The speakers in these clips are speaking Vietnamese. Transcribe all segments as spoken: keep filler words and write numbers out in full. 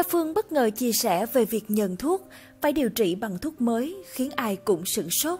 Phương bất ngờ chia sẻ về việc nhận thuốc, phải điều trị bằng thuốc mới khiến ai cũng sửng sốt.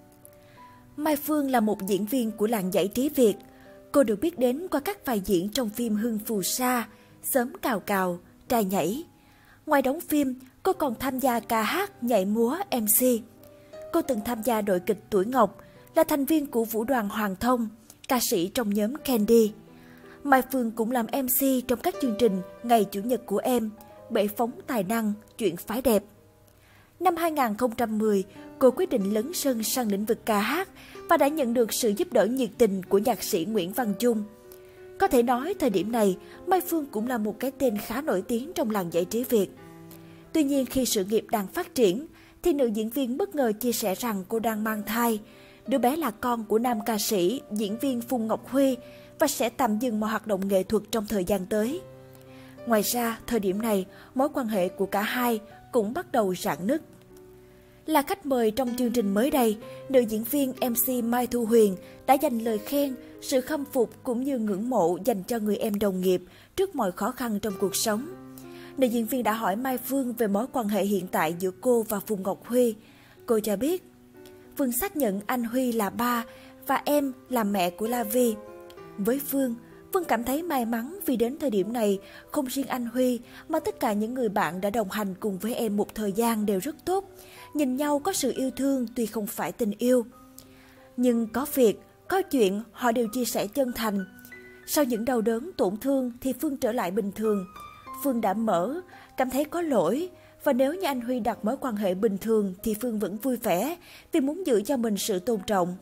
Mai Phương là một diễn viên của làng giải trí Việt. Cô được biết đến qua các vai diễn trong phim Hương Phù Sa, Sớm Cào Cào, Trai Nhảy. Ngoài đóng phim, cô còn tham gia ca hát, nhảy múa, em xê. Cô từng tham gia đội kịch Tuổi Ngọc, là thành viên của vũ đoàn Hoàng Thông, ca sĩ trong nhóm Candy. Mai Phương cũng làm em xê trong các chương trình Ngày Chủ nhật của em, Bệ phóng tài năng, Chuyện phái đẹp. Năm hai nghìn không trăm mười, cô quyết định lấn sân sang lĩnh vực ca hát và đã nhận được sự giúp đỡ nhiệt tình của nhạc sĩ Nguyễn Văn Chung. Có thể nói thời điểm này, Mai Phương cũng là một cái tên khá nổi tiếng trong làng giải trí Việt. Tuy nhiên khi sự nghiệp đang phát triển, thì nữ diễn viên bất ngờ chia sẻ rằng cô đang mang thai. Đứa bé là con của nam ca sĩ, diễn viên Phùng Ngọc Huy và sẽ tạm dừng mọi hoạt động nghệ thuật trong thời gian tới. Ngoài ra, thời điểm này, mối quan hệ của cả hai cũng bắt đầu rạn nứt. Là khách mời trong chương trình mới đây, nữ diễn viên em xê Mai Thu Huyền đã dành lời khen, sự khâm phục cũng như ngưỡng mộ dành cho người em đồng nghiệp trước mọi khó khăn trong cuộc sống. Nữ diễn viên đã hỏi Mai Phương về mối quan hệ hiện tại giữa cô và Phùng Ngọc Huy. Cô cho biết, Phương xác nhận anh Huy là ba và em là mẹ của La Vi. Với Phương, Phương cảm thấy may mắn vì đến thời điểm này, không riêng anh Huy mà tất cả những người bạn đã đồng hành cùng với em một thời gian đều rất tốt. Nhìn nhau có sự yêu thương tuy không phải tình yêu. Nhưng có việc, có chuyện họ đều chia sẻ chân thành. Sau những đau đớn, tổn thương thì Phương trở lại bình thường. Phương đã mở, cảm thấy có lỗi. Và nếu như anh Huy đặt mối quan hệ bình thường thì Phương vẫn vui vẻ vì muốn giữ cho mình sự tôn trọng.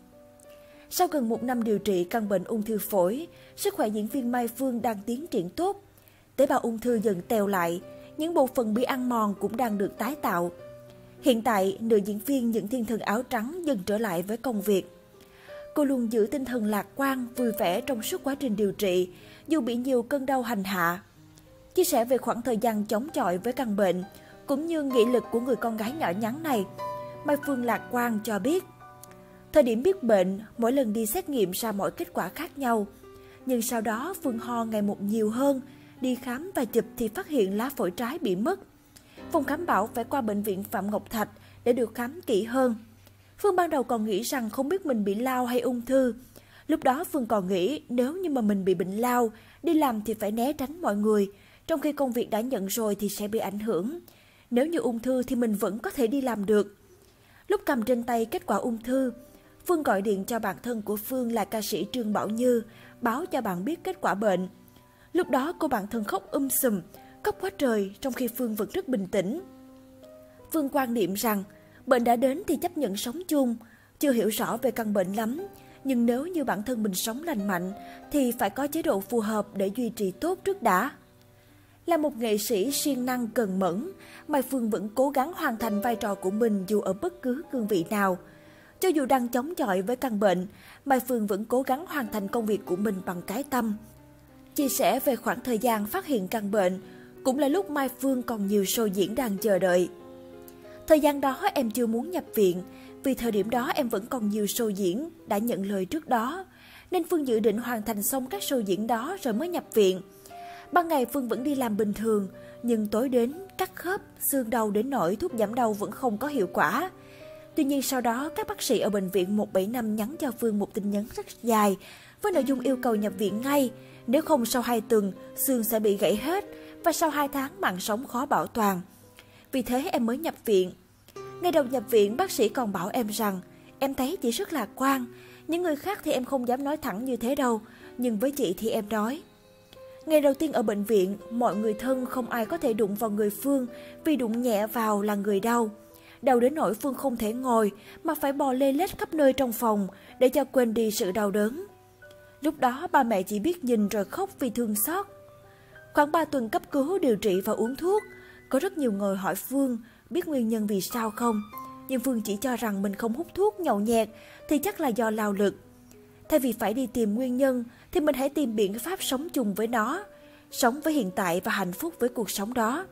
Sau gần một năm điều trị căn bệnh ung thư phổi, sức khỏe diễn viên Mai Phương đang tiến triển tốt. Tế bào ung thư dần teo lại, những bộ phận bị ăn mòn cũng đang được tái tạo. Hiện tại, nữ diễn viên những thiên thần áo trắng dần trở lại với công việc. Cô luôn giữ tinh thần lạc quan, vui vẻ trong suốt quá trình điều trị, dù bị nhiều cơn đau hành hạ. Chia sẻ về khoảng thời gian chống chọi với căn bệnh, cũng như nghị lực của người con gái nhỏ nhắn này, Mai Phương lạc quan cho biết, thời điểm biết bệnh, mỗi lần đi xét nghiệm ra mọi kết quả khác nhau. Nhưng sau đó Phương ho ngày một nhiều hơn, đi khám và chụp thì phát hiện lá phổi trái bị mất. Phòng khám bảo phải qua bệnh viện Phạm Ngọc Thạch để được khám kỹ hơn. Phương ban đầu còn nghĩ rằng không biết mình bị lao hay ung thư. Lúc đó Phương còn nghĩ nếu như mà mình bị bệnh lao, đi làm thì phải né tránh mọi người, trong khi công việc đã nhận rồi thì sẽ bị ảnh hưởng. Nếu như ung thư thì mình vẫn có thể đi làm được. Lúc cầm trên tay kết quả ung thư, Phương gọi điện cho bạn thân của Phương là ca sĩ Trương Bảo Như, báo cho bạn biết kết quả bệnh. Lúc đó cô bạn thân khóc um sùm, khóc quá trời trong khi Phương vẫn rất bình tĩnh. Phương quan niệm rằng bệnh đã đến thì chấp nhận sống chung, chưa hiểu rõ về căn bệnh lắm. Nhưng nếu như bản thân mình sống lành mạnh thì phải có chế độ phù hợp để duy trì tốt trước đã. Là một nghệ sĩ siêng năng cần mẫn, Mai Phương vẫn cố gắng hoàn thành vai trò của mình dù ở bất cứ cương vị nào. Cho dù đang chống chọi với căn bệnh, Mai Phương vẫn cố gắng hoàn thành công việc của mình bằng cái tâm. Chia sẻ về khoảng thời gian phát hiện căn bệnh, cũng là lúc Mai Phương còn nhiều show diễn đang chờ đợi. Thời gian đó em chưa muốn nhập viện, vì thời điểm đó em vẫn còn nhiều show diễn đã nhận lời trước đó, nên Phương dự định hoàn thành xong các show diễn đó rồi mới nhập viện. Ban ngày Phương vẫn đi làm bình thường, nhưng tối đến cắt khớp, xương đau đến nỗi thuốc giảm đau vẫn không có hiệu quả. Tuy nhiên sau đó, các bác sĩ ở bệnh viện một bảy năm nhắn cho Phương một tin nhắn rất dài với nội dung yêu cầu nhập viện ngay, nếu không sau hai tuần xương sẽ bị gãy hết và sau hai tháng mạng sống khó bảo toàn. Vì thế em mới nhập viện. Ngày đầu nhập viện, bác sĩ còn bảo em rằng em thấy chị rất lạc quan. Những người khác thì em không dám nói thẳng như thế đâu, nhưng với chị thì em nói. Ngày đầu tiên ở bệnh viện, mọi người thân không ai có thể đụng vào người Phương vì đụng nhẹ vào là người đau. Đau đến nỗi Phương không thể ngồi mà phải bò lê lết khắp nơi trong phòng để cho quên đi sự đau đớn. Lúc đó ba mẹ chỉ biết nhìn rồi khóc vì thương xót. Khoảng ba tuần cấp cứu điều trị và uống thuốc, có rất nhiều người hỏi Phương biết nguyên nhân vì sao không. Nhưng Phương chỉ cho rằng mình không hút thuốc nhậu nhẹt thì chắc là do lao lực. Thay vì phải đi tìm nguyên nhân thì mình hãy tìm biện pháp sống chung với nó, sống với hiện tại và hạnh phúc với cuộc sống đó.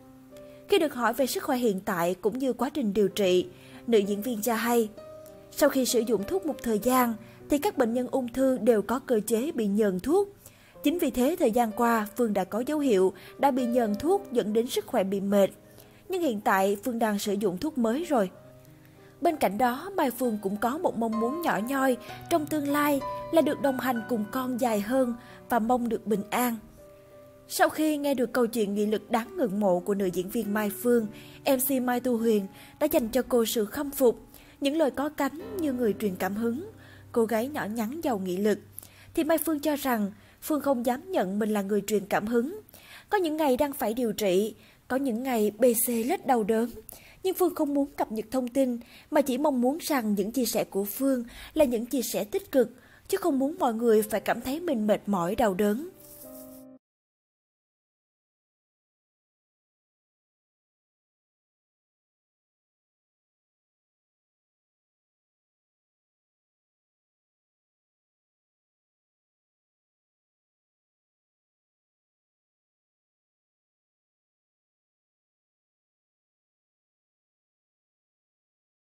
Khi được hỏi về sức khỏe hiện tại cũng như quá trình điều trị, nữ diễn viên cho hay, sau khi sử dụng thuốc một thời gian thì các bệnh nhân ung thư đều có cơ chế bị nhờn thuốc. Chính vì thế thời gian qua Phương đã có dấu hiệu đã bị nhờn thuốc dẫn đến sức khỏe bị mệt. Nhưng hiện tại Phương đang sử dụng thuốc mới rồi. Bên cạnh đó, Mai Phương cũng có một mong muốn nhỏ nhoi trong tương lai là được đồng hành cùng con dài hơn và mong được bình an. Sau khi nghe được câu chuyện nghị lực đáng ngưỡng mộ của nữ diễn viên Mai Phương, em xê Mai Thu Huyền đã dành cho cô sự khâm phục, những lời có cánh như người truyền cảm hứng. Cô gái nhỏ nhắn giàu nghị lực. Thì Mai Phương cho rằng Phương không dám nhận mình là người truyền cảm hứng. Có những ngày đang phải điều trị, có những ngày bê xê lết đau đớn. Nhưng Phương không muốn cập nhật thông tin, mà chỉ mong muốn rằng những chia sẻ của Phương là những chia sẻ tích cực, chứ không muốn mọi người phải cảm thấy mình mệt mỏi đau đớn.